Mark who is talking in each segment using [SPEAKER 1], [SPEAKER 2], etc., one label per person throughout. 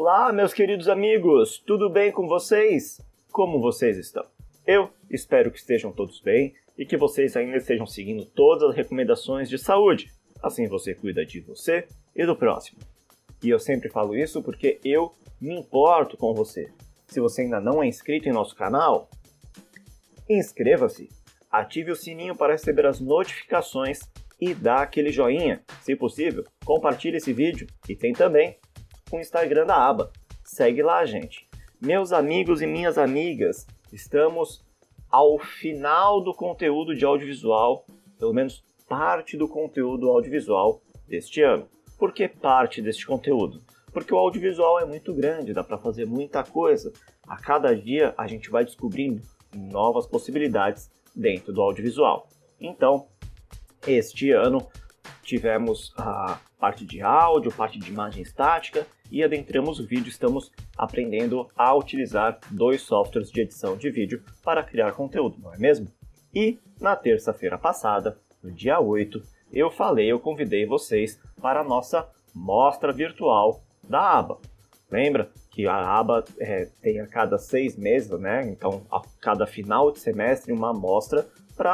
[SPEAKER 1] Olá, meus queridos amigos, tudo bem com vocês? Como vocês estão? Eu espero que estejam todos bem e que vocês ainda estejam seguindo todas as recomendações de saúde. Assim você cuida de você e do próximo. E eu sempre falo isso porque eu me importo com você. Se você ainda não é inscrito em nosso canal, inscreva-se, ative o sininho para receber as notificações e dá aquele joinha. Se possível, compartilhe esse vídeo e tem também o Instagram da aba. Segue lá, gente. Meus amigos e minhas amigas, estamos ao final do conteúdo de audiovisual, pelo menos parte do conteúdo audiovisual deste ano. Por que parte deste conteúdo? Porque o audiovisual é muito grande, dá para fazer muita coisa. A cada dia a gente vai descobrindo novas possibilidades dentro do audiovisual. Então, este ano tivemos a parte de áudio, parte de imagem estática e adentramos o vídeo. Estamos aprendendo a utilizar 2 softwares de edição de vídeo para criar conteúdo, não é mesmo? E na terça-feira passada, no dia 8, eu convidei vocês para a nossa mostra virtual da aba. Lembra que a aba tem a cada 6 meses, né? Então a cada final de semestre uma mostra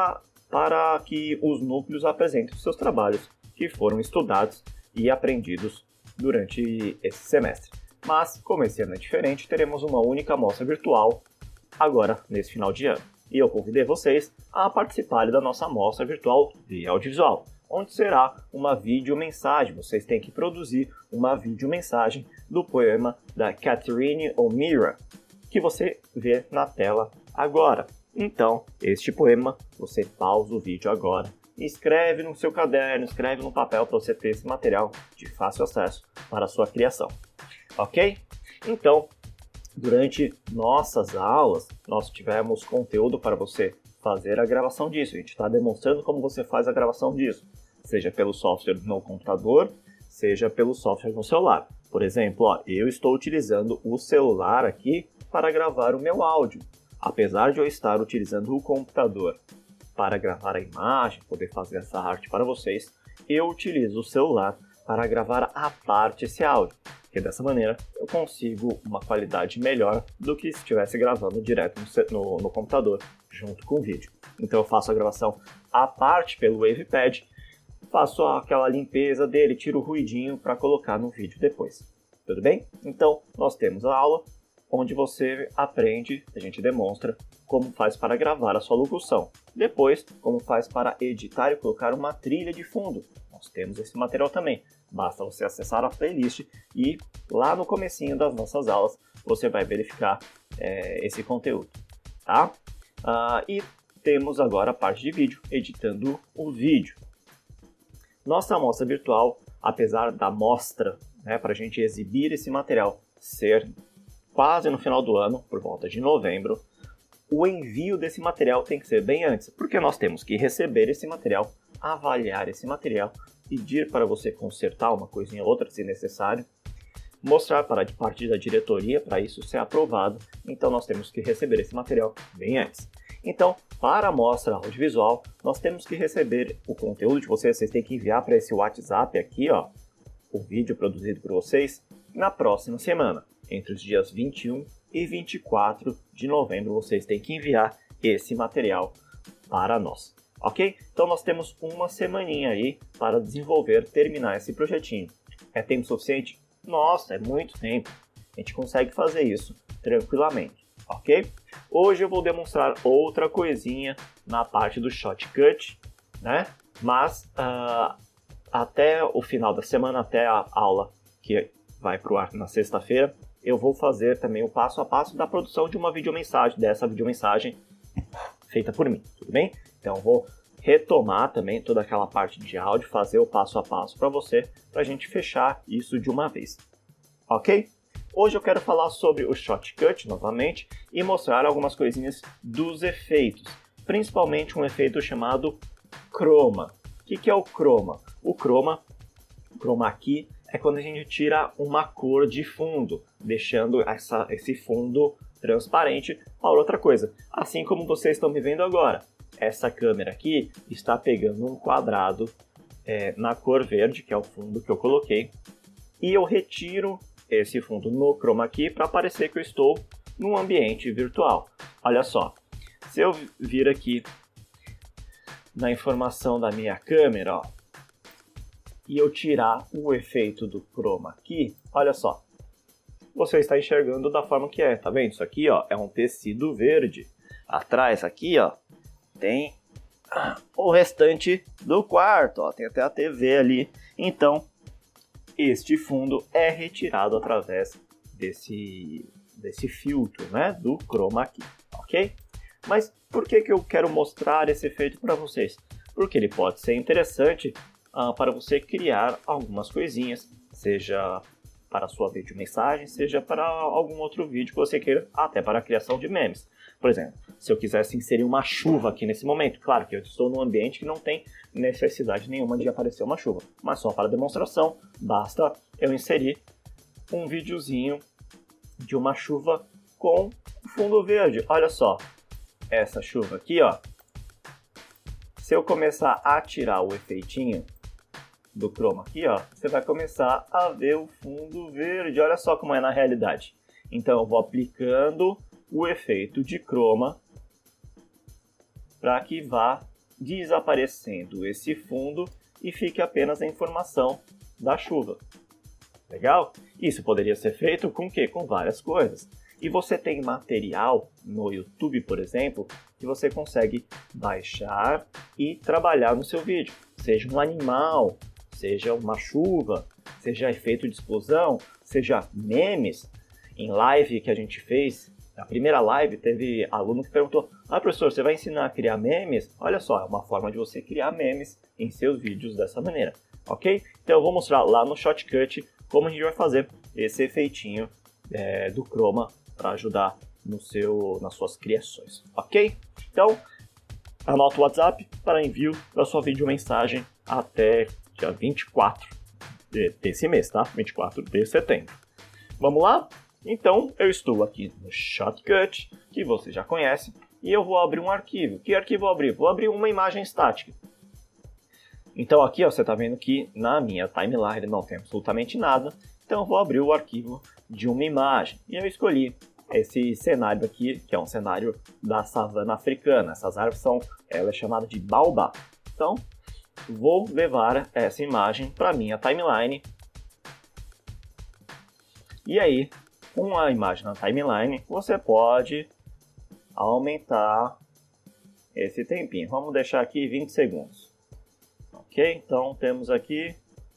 [SPEAKER 1] para que os núcleos apresentem os seus trabalhos que foram estudados e aprendidos durante esse semestre. Mas, como esse ano é diferente, teremos uma única mostra virtual agora, nesse final de ano. E eu convidei vocês a participarem da nossa mostra virtual de audiovisual, onde será uma videomensagem. Vocês têm que produzir uma videomensagem do poema da Catherine O'Meara, que você vê na tela agora. Então, este poema, você pausa o vídeo agora, escreve no seu caderno, escreve no papel para você ter esse material de fácil acesso para a sua criação. Ok? Então, durante nossas aulas, nós tivemos conteúdo para você fazer a gravação disso. A gente está demonstrando como você faz a gravação disso, seja pelo software no computador, seja pelo software no celular. Por exemplo, eu estou utilizando o celular aqui para gravar o meu áudio. Apesar de eu estar utilizando o computador para gravar a imagem, poder fazer essa arte para vocês, eu utilizo o celular para gravar à parte esse áudio, porque dessa maneira eu consigo uma qualidade melhor do que se estivesse gravando direto no computador, junto com o vídeo. Então eu faço a gravação à parte pelo WavePad, faço aquela limpeza dele, tiro o ruidinho para colocar no vídeo depois. Tudo bem? Então nós temos a aula onde você aprende, a gente demonstra como faz para gravar a sua locução. Depois, como faz para editar e colocar uma trilha de fundo. Nós temos esse material também. Basta você acessar a playlist e lá no comecinho das nossas aulas você vai verificar esse conteúdo, tá? E temos agora a parte de vídeo, editando o vídeo. Nossa amostra virtual, apesar da mostra, para a gente exibir esse material, ser quase no final do ano, por volta de novembro, o envio desse material tem que ser bem antes, porque nós temos que receber esse material, avaliar esse material, pedir para você consertar uma coisinha ou outra se necessário, mostrar para a parte da diretoria para isso ser aprovado, então nós temos que receber esse material bem antes. Então, para a mostra audiovisual, nós temos que receber o conteúdo de vocês têm que enviar para esse WhatsApp aqui, ó, o vídeo produzido por vocês, na próxima semana. Entre os dias 21 e 24 de novembro, vocês têm que enviar esse material para nós, ok? Então nós temos uma semaninha aí para desenvolver, terminar esse projetinho. É tempo suficiente? Nossa, é muito tempo. A gente consegue fazer isso tranquilamente, ok? Hoje eu vou demonstrar outra coisinha na parte do Shotcut, né? Mas até o final da semana, até a aula que vai para o ar na sexta-feira, eu vou fazer também o passo a passo da produção de uma videomensagem, dessa videomensagem feita por mim, tudo bem? Então eu vou retomar também toda aquela parte de áudio, fazer o passo a passo para você, para a gente fechar isso de uma vez, ok? Hoje eu quero falar sobre o Shotcut novamente e mostrar algumas coisinhas dos efeitos, principalmente um efeito chamado Chroma. O que é o Chroma? O Chroma Key, é quando a gente tira uma cor de fundo, deixando esse fundo transparente para outra coisa. Assim como vocês estão me vendo agora. Essa câmera aqui está pegando um quadrado na cor verde, que é o fundo que eu coloquei, e eu retiro esse fundo no Chroma Key para parecer que eu estou num ambiente virtual. Olha só, se eu vir aqui na informação da minha câmera, ó, e eu tirar o efeito do Chroma Key, olha só, você está enxergando da forma que é, tá vendo? Isso aqui, ó, é um tecido verde. Atrás aqui, ó, tem o restante do quarto, ó, tem até a TV ali. Então, este fundo é retirado através desse filtro, né, do Chroma Key, ok? Mas por que eu quero mostrar esse efeito para vocês? Porque ele pode ser interessante para você criar algumas coisinhas, seja para a sua videomensagem, seja para algum outro vídeo que você queira, até para a criação de memes. Por exemplo, se eu quisesse inserir uma chuva aqui nesse momento, claro que eu estou num ambiente que não tem necessidade nenhuma de aparecer uma chuva, mas só para demonstração, basta eu inserir um videozinho de uma chuva com fundo verde. Olha só, essa chuva aqui, ó, se eu começar a tirar o efeitinho do Chroma aqui, ó, você vai começar a ver o fundo verde. Olha só como é na realidade. Então eu vou aplicando o efeito de Chroma para que vá desaparecendo esse fundo e fique apenas a informação da chuva. Legal? Isso poderia ser feito com o quê? Com várias coisas. E você tem material no YouTube, por exemplo, que você consegue baixar e trabalhar no seu vídeo. Seja um animal, seja uma chuva, seja efeito de explosão, seja memes. Em live que a gente fez, na primeira live, teve aluno que perguntou: "Ah, professor, você vai ensinar a criar memes?" Olha só, é uma forma de você criar memes em seus vídeos dessa maneira, ok? Então eu vou mostrar lá no Shotcut como a gente vai fazer esse efeitinho do Chroma para ajudar nas suas criações, ok? Então, anota o WhatsApp para envio da sua videomensagem até dia 24 desse mês, tá? 24 de setembro. Vamos lá? Então, eu estou aqui no Shotcut, que você já conhece, e eu vou abrir um arquivo. Que arquivo vou abrir? Vou abrir uma imagem estática. Então aqui, ó, você está vendo que na minha timeline não tem absolutamente nada, então eu vou abrir o arquivo de uma imagem. E eu escolhi esse cenário aqui, que é um cenário da savana africana. Essas árvores ela é chamada de baobá. Então, vou levar essa imagem para minha timeline. E aí, com a imagem na timeline, você pode aumentar esse tempinho. Vamos deixar aqui 20 segundos. Ok? Então, temos aqui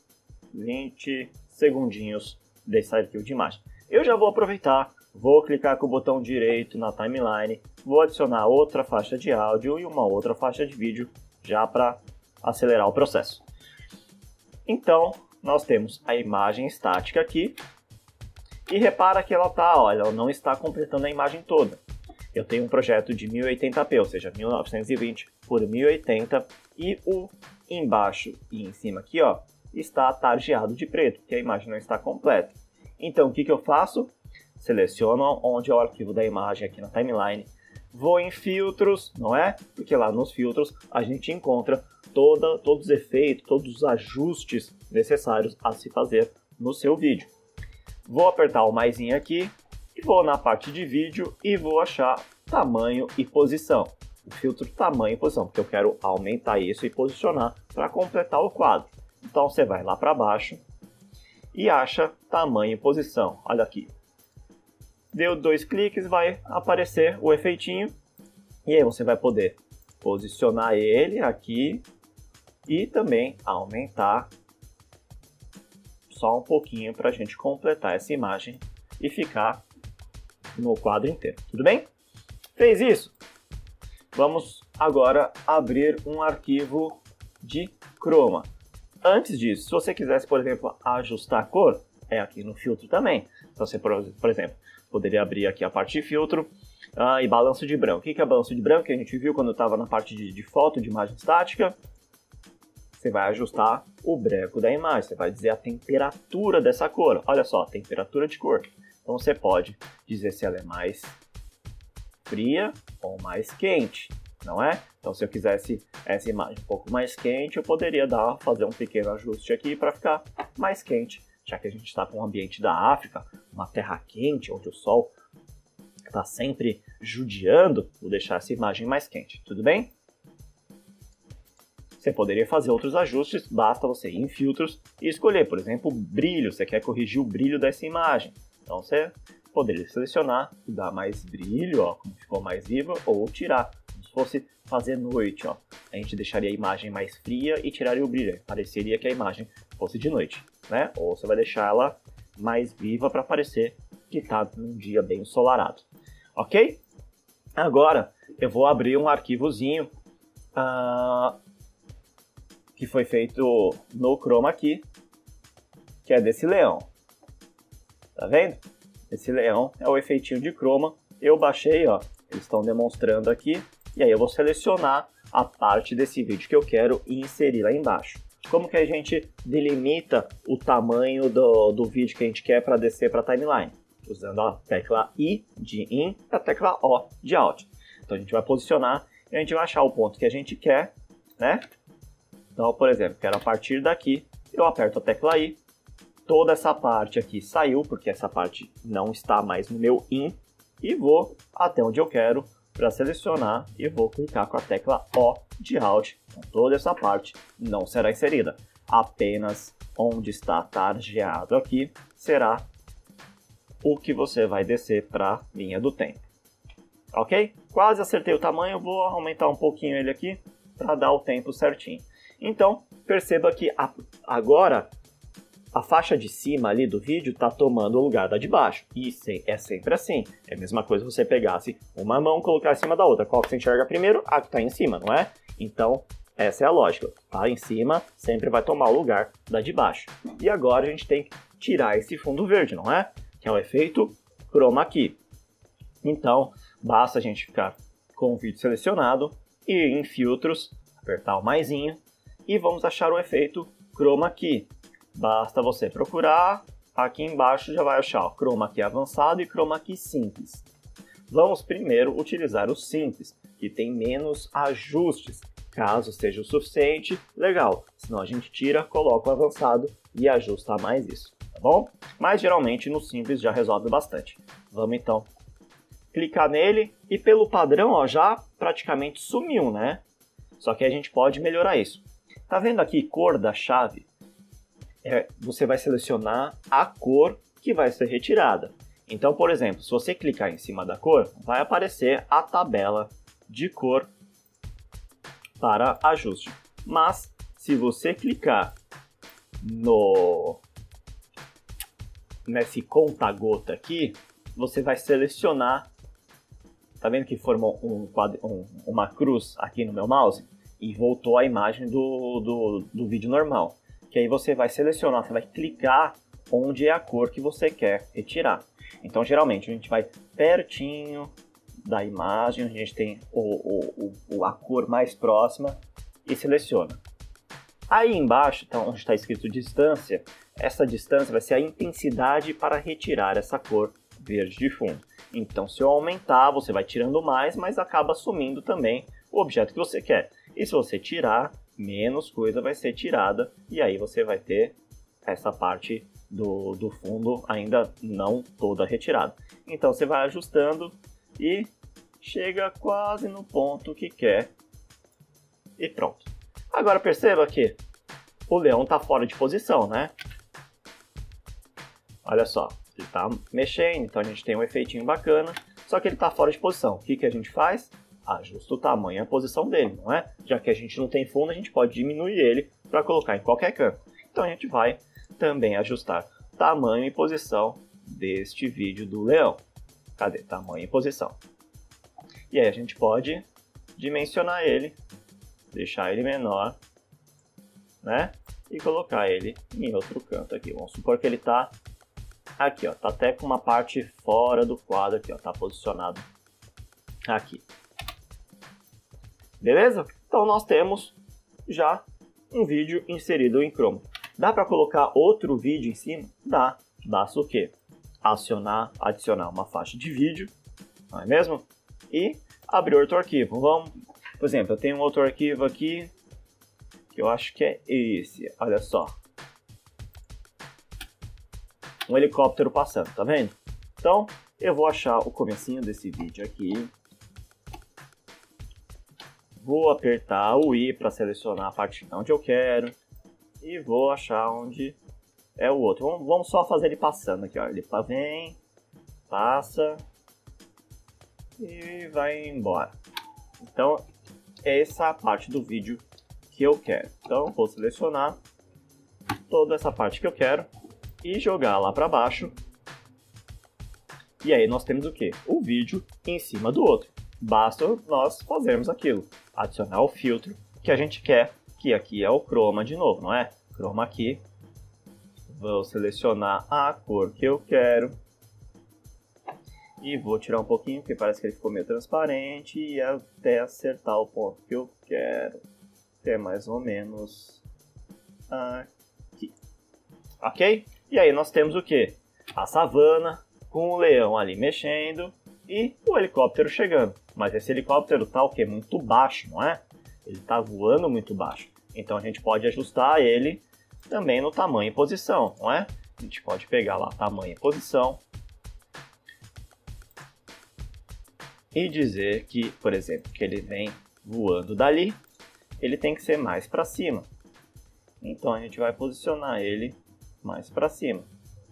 [SPEAKER 1] 20 segundinhos desse arquivo de imagem. Eu já vou aproveitar, vou clicar com o botão direito na timeline, vou adicionar outra faixa de áudio e uma outra faixa de vídeo, já para acelerar o processo. Então, nós temos a imagem estática aqui, e repara que ela não está completando a imagem toda. Eu tenho um projeto de 1080p, ou seja, 1920 por 1080, e o embaixo e em cima aqui, ó, está targeado de preto, porque a imagem não está completa. Então, o que eu faço? Seleciono onde é o arquivo da imagem aqui na timeline, vou em filtros, não é? Porque lá nos filtros a gente encontra todos os efeitos, todos os ajustes necessários a se fazer no seu vídeo. Vou apertar o maisinho aqui e vou na parte de vídeo e vou achar tamanho e posição. O filtro tamanho e posição, porque eu quero aumentar isso e posicionar para completar o quadro. Então você vai lá para baixo e acha tamanho e posição. Olha aqui. Deu 2 cliques, vai aparecer o efeitinho. E aí você vai poder posicionar ele aqui e também aumentar só um pouquinho para a gente completar essa imagem e ficar no quadro inteiro. Tudo bem? Fez isso? Vamos agora abrir um arquivo de Chroma. Antes disso, se você quisesse, por exemplo, ajustar a cor, é aqui no filtro também. Então você, por exemplo, poderia abrir aqui a parte de filtro e balanço de branco. O que é balanço de branco? Que a gente viu quando eu estava na parte de foto, de imagem estática. Você vai ajustar o branco da imagem, você vai dizer a temperatura dessa cor. Olha só, temperatura de cor. Então você pode dizer se ela é mais fria ou mais quente, não é? Então se eu quisesse essa imagem um pouco mais quente, eu poderia fazer um pequeno ajuste aqui para ficar mais quente já que a gente está com um ambiente da África, uma terra quente, onde o sol está sempre judiando, vou deixar essa imagem mais quente, tudo bem? Você poderia fazer outros ajustes, basta você ir em filtros e escolher, por exemplo, brilho, você quer corrigir o brilho dessa imagem. Então você poderia selecionar e dar mais brilho, ó, como ficou mais viva, ou tirar, como se fosse fazer noite. Ó. A gente deixaria a imagem mais fria e tiraria o brilho, pareceria que a imagem fosse de noite. Né? Ou você vai deixar ela mais viva para parecer que está num dia bem ensolarado. Ok? Agora eu vou abrir um arquivozinho que foi feito no Chroma Key, que é desse leão. Tá vendo? Esse leão é o efeitinho de chroma. Eu baixei, ó, eles estão demonstrando aqui, e aí eu vou selecionar a parte desse vídeo que eu quero e inserir lá embaixo. Como que a gente delimita o tamanho do vídeo que a gente quer para descer para a timeline? Usando a tecla I de In e a tecla O de Out. Então a gente vai posicionar e a gente vai achar o ponto que a gente quer, né? Então, por exemplo, quero a partir daqui, eu aperto a tecla I, toda essa parte aqui saiu, porque essa parte não está mais no meu In, e vou até onde eu quero para selecionar e vou clicar com a tecla O de Alt. Então, toda essa parte não será inserida, apenas onde está targeado aqui será o que você vai descer para a linha do tempo. Ok? Quase acertei o tamanho, vou aumentar um pouquinho ele aqui para dar o tempo certinho. Então, perceba que agora a faixa de cima ali do vídeo está tomando o lugar da de baixo. E é sempre assim. É a mesma coisa se você pegasse uma mão e colocar em cima da outra. Qual que você enxerga primeiro? A que está em cima, não é? Então, essa é a lógica. Tá em cima sempre vai tomar o lugar da de baixo. E agora a gente tem que tirar esse fundo verde, não é? Que é o efeito Chroma Key. Então, basta a gente ficar com o vídeo selecionado e ir em filtros, apertar o maisinho e vamos achar o efeito Chroma Key. Basta você procurar, aqui embaixo já vai achar o Chroma Key avançado e Chroma Key simples. Vamos primeiro utilizar o simples, que tem menos ajustes. Caso seja o suficiente, legal. Senão a gente tira, coloca o avançado e ajusta mais isso, tá bom? Mas geralmente no simples já resolve bastante. Vamos então clicar nele e pelo padrão ó, já praticamente sumiu, né? Só que a gente pode melhorar isso. Tá vendo aqui cor da chave? Você vai selecionar a cor que vai ser retirada. Então, por exemplo, se você clicar em cima da cor, vai aparecer a tabela de cor para ajuste. Mas, se você clicar nesse conta-gota aqui, você vai selecionar. Tá vendo que formou uma cruz aqui no meu mouse? E voltou a imagem do vídeo normal. Que aí você vai selecionar, você vai clicar onde é a cor que você quer retirar. Então, geralmente, a gente vai pertinho da imagem, onde a gente tem a cor mais próxima e seleciona. Aí embaixo, então, onde está escrito distância, essa distância vai ser a intensidade para retirar essa cor verde de fundo. Então, se eu aumentar, você vai tirando mais, mas acaba sumindo também o objeto que você quer. E se você tirar, menos coisa vai ser tirada e aí você vai ter essa parte do fundo ainda não toda retirada. Então você vai ajustando e chega quase no ponto que quer e pronto. Agora perceba que o leão está fora de posição, né? Olha só, ele está mexendo, então a gente tem um efeitinho bacana, só que ele está fora de posição. O que a gente faz? Ajusta o tamanho e a posição dele, não é? Já que a gente não tem fundo, a gente pode diminuir ele para colocar em qualquer canto. Então a gente vai também ajustar tamanho e posição deste vídeo do leão. Cadê? Tamanho e posição. E aí a gente pode dimensionar ele, deixar ele menor, né? E colocar ele em outro canto aqui. Vamos supor que ele está aqui, ó. Tá até com uma parte fora do quadro aqui, ó. Tá posicionado aqui. Beleza? Então nós temos já um vídeo inserido em Chroma. Dá para colocar outro vídeo em cima? Dá. Basta o quê? Adicionar uma faixa de vídeo, não é mesmo? E abrir outro arquivo. Vamos, por exemplo, eu tenho um outro arquivo aqui, que eu acho que é esse. Olha só. um helicóptero passando, tá vendo? Então, eu vou achar o comecinho desse vídeo aqui. Vou apertar o I para selecionar a parte onde eu quero. E vou achar onde é o outro. Vamos só fazer ele passando aqui, ó. Ele vem, passa e vai embora. Então, essa é a parte do vídeo que eu quero. Então, vou selecionar toda essa parte que eu quero e jogar lá para baixo. E aí nós temos o quê? O vídeo em cima do outro. Basta nós fazermos aquilo. Adicionar o filtro que a gente quer, que aqui é o chroma de novo, não é? Chroma aqui. Vou selecionar a cor que eu quero. E vou tirar um pouquinho, porque parece que ele ficou meio transparente. E até acertar o ponto que eu quero. Que é mais ou menos aqui. Ok? E aí nós temos o quê? A savana, com o leão ali mexendo e o helicóptero chegando. Mas esse helicóptero tá o quê? Muito baixo, não é? Ele tá voando muito baixo. Então a gente pode ajustar ele também no tamanho e posição, não é? A gente pode pegar lá tamanho e posição e dizer que, por exemplo, que ele vem voando dali, ele tem que ser mais para cima. Então a gente vai posicionar ele mais para cima.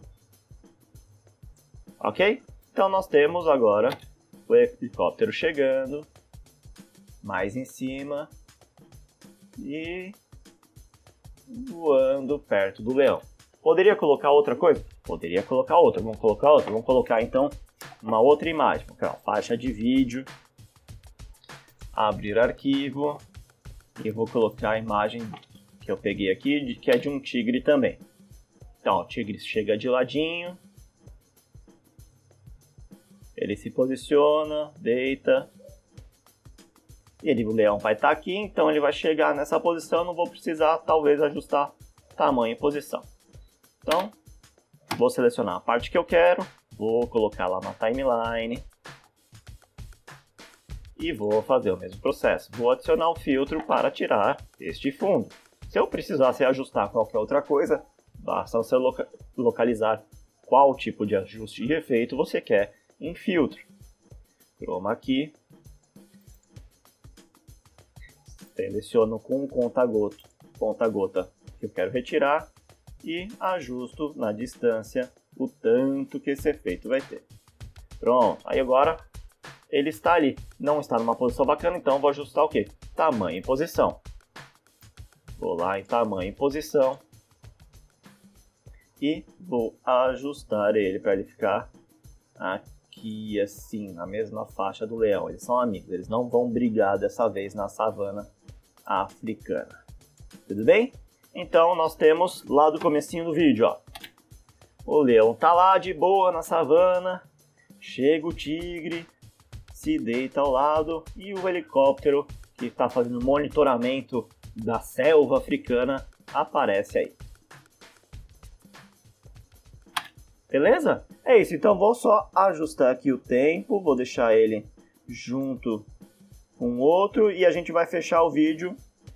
[SPEAKER 1] Ok? Então nós temos agora o helicóptero chegando mais em cima e voando perto do leão. Poderia colocar outra coisa? Poderia colocar outra. Vamos colocar outra? Vamos colocar então uma outra imagem. Faixa de vídeo, abrir arquivo e vou colocar a imagem que eu peguei aqui, que é de um tigre também. Então, o tigre chega de ladinho. Ele se posiciona, deita. E o leão vai estar aqui, então ele vai chegar nessa posição. Não vou precisar, talvez, ajustar tamanho e posição. Então, vou selecionar a parte que eu quero. Vou colocar lá na timeline. E vou fazer o mesmo processo. Vou adicionar o filtro para tirar este fundo. Se eu precisasse ajustar qualquer outra coisa, basta você localizar qual tipo de ajuste de efeito você quer em filtro. Chroma aqui. Seleciono com conta-gota que eu quero retirar e ajusto na distância o tanto que esse efeito vai ter. Pronto, aí agora ele está ali, não está numa posição bacana, então vou ajustar o que? Tamanho e posição. Vou lá em tamanho e posição e vou ajustar ele para ele ficar aqui assim, na mesma faixa do leão. Eles são amigos, eles não vão brigar dessa vez na savana africana. Tudo bem? Então nós temos lá do comecinho do vídeo, ó. O leão tá lá de boa na savana, chega o tigre, se deita ao lado e o helicóptero que está fazendo monitoramento da selva africana aparece aí. Beleza? É isso, então vou só ajustar aqui o tempo, vou deixar ele junto com o outro e a gente vai fechar o vídeo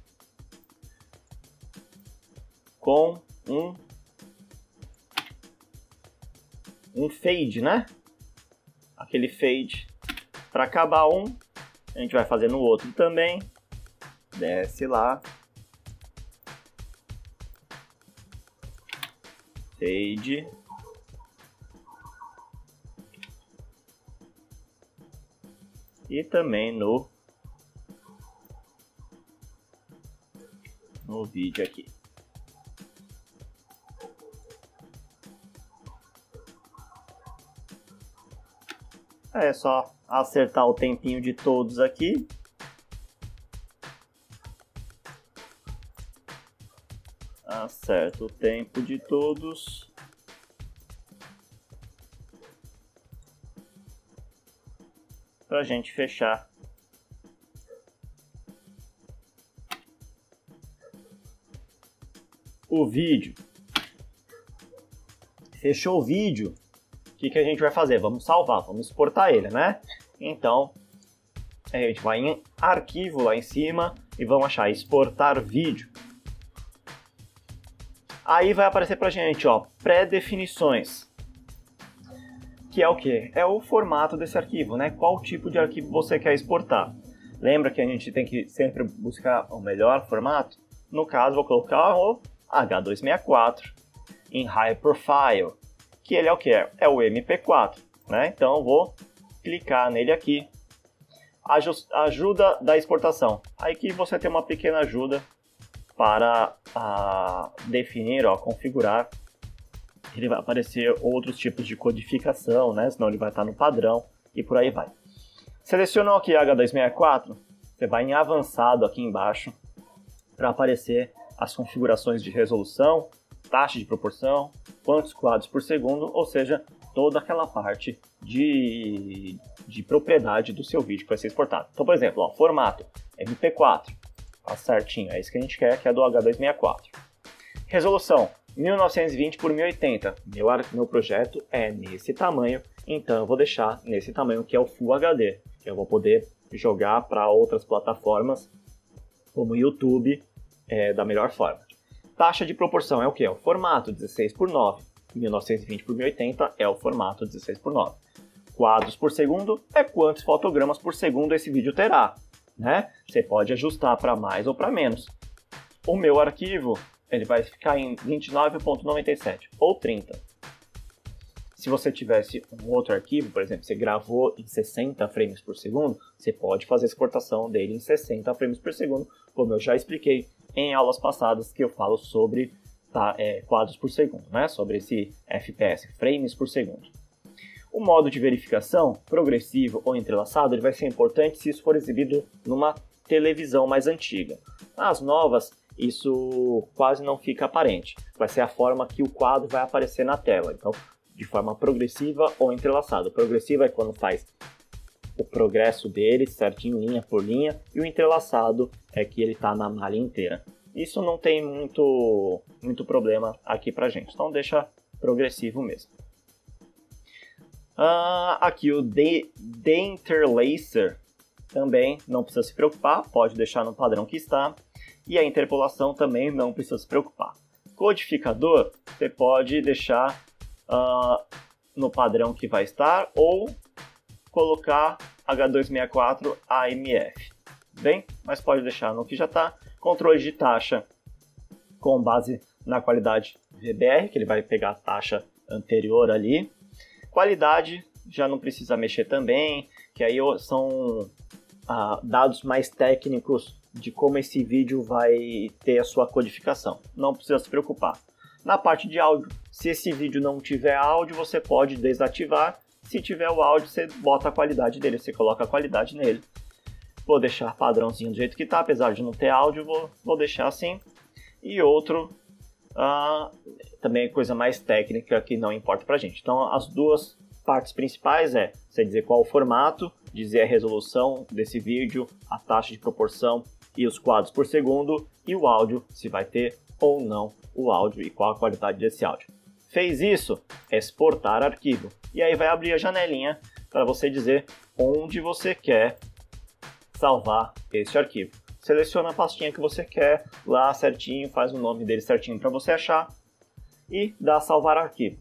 [SPEAKER 1] com um fade, né? Aquele fade para acabar um, a gente vai fazer no outro também. Desce lá. Fade. E também no vídeo aqui. É só acertar o tempinho de todos aqui. Acerta o tempo de todos. Para a gente fechar o vídeo. Fechou o vídeo. O que a gente vai fazer? Vamos salvar, vamos exportar ele, né? Então, a gente vai em arquivo lá em cima e vamos achar exportar vídeo. Aí vai aparecer pra gente, ó, pré-definições. que é o quê? É o formato desse arquivo, né? Qual tipo de arquivo você quer exportar. Lembra que a gente tem que sempre buscar o melhor formato? No caso, vou colocar o H264 em High Profile, que ele é o que? É o MP4, né? Então, eu vou clicar nele aqui. Ajuda da exportação. Aí que você tem uma pequena ajuda para definir, configurar. Ele vai aparecer outros tipos de codificação, né? Senão ele vai estar no padrão e por aí vai. Selecionou aqui H264, você vai em avançado aqui embaixo para aparecer as configurações de resolução, taxa de proporção, quantos quadros por segundo, ou seja, toda aquela parte de propriedade do seu vídeo que vai ser exportado. Então, por exemplo, formato MP4, tá certinho, é isso que a gente quer, que é do H264. Resolução 1920 por 1080, meu projeto é nesse tamanho, então eu vou deixar nesse tamanho que é o Full HD. Eu vou poder jogar para outras plataformas como o YouTube da melhor forma. Taxa de proporção é o que? É o formato 16:9. 1920 por 1080 é o formato 16:9. Quadros por segundo é quantos fotogramas por segundo esse vídeo terá, né? Você pode ajustar para mais ou para menos. O meu arquivo ele vai ficar em 29.97 ou 30. Se você tivesse um outro arquivo, por exemplo, você gravou em 60 frames por segundo, você pode fazer a exportação dele em 60 frames por segundo, como eu já expliquei em aulas passadas que eu falo sobre quadros por segundo, né? Sobre esse FPS, frames por segundo. O modo de verificação, progressivo ou entrelaçado, ele vai ser importante se isso for exibido numa televisão mais antiga. Nas novas, isso quase não fica aparente. Vai ser a forma que o quadro vai aparecer na tela. Então, de forma progressiva ou entrelaçada. O progressivo é quando faz o progresso dele certinho, linha por linha, e o entrelaçado é que ele está na malha inteira. Isso não tem muito problema aqui pra gente, então deixa progressivo mesmo. Aqui o Deinterlacer também não precisa se preocupar, pode deixar no padrão que está. E a interpolação também não precisa se preocupar. Codificador, você pode deixar no padrão que vai estar ou colocar H264 AMF. Bem, mas pode deixar no que já está. Controle de taxa com base na qualidade VBR, que ele vai pegar a taxa anterior ali. Qualidade já não precisa mexer também, que aí são dados mais técnicos de como esse vídeo vai ter a sua codificação. Não precisa se preocupar. Na parte de áudio, se esse vídeo não tiver áudio, você pode desativar. Se tiver o áudio, você bota a qualidade dele, você coloca a qualidade nele. Vou deixar padrãozinho do jeito que está, apesar de não ter áudio, vou deixar assim. E outro, também coisa mais técnica que não importa pra gente. Então, as duas partes principais é você dizer qual o formato, dizer a resolução desse vídeo, a taxa de proporção e os quadros por segundo, e o áudio, se vai ter ou não o áudio e qual a qualidade desse áudio. Fez isso, exportar arquivo. E aí vai abrir a janelinha para você dizer onde você quer salvar esse arquivo. Seleciona a pastinha que você quer lá certinho, faz o nome dele certinho para você achar e dá salvar arquivo.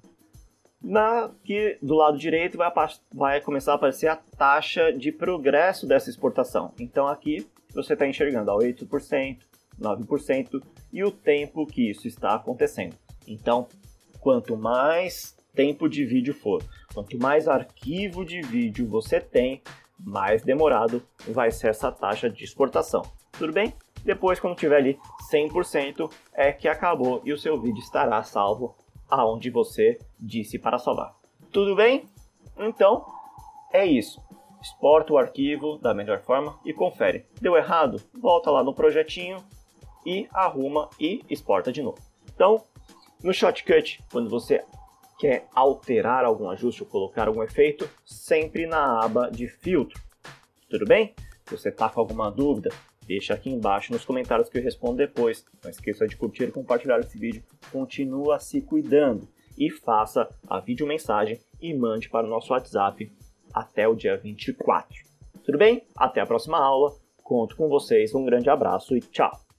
[SPEAKER 1] Aqui do lado direito vai começar a aparecer a taxa de progresso dessa exportação. Então aqui você está enxergando 8%, 9% e o tempo que isso está acontecendo. Então, quanto mais tempo de vídeo for, quanto mais arquivo de vídeo você tem, mais demorado vai ser essa taxa de exportação. Tudo bem? Depois, quando tiver ali 100%, é que acabou e o seu vídeo estará salvo aonde você disse para salvar. Tudo bem? Então, é isso. Exporta o arquivo da melhor forma e confere. Deu errado? Volta lá no projetinho e arruma e exporta de novo. Então, no Shotcut, quando você quer alterar algum ajuste ou colocar algum efeito, sempre na aba de filtro. Tudo bem? Se você está com alguma dúvida, deixa aqui embaixo nos comentários que eu respondo depois. Não esqueça de curtir e compartilhar esse vídeo. Continua se cuidando e faça a videomensagem e mande para o nosso WhatsApp até o dia 24. Tudo bem? Até a próxima aula. Conto com vocês. Um grande abraço e tchau!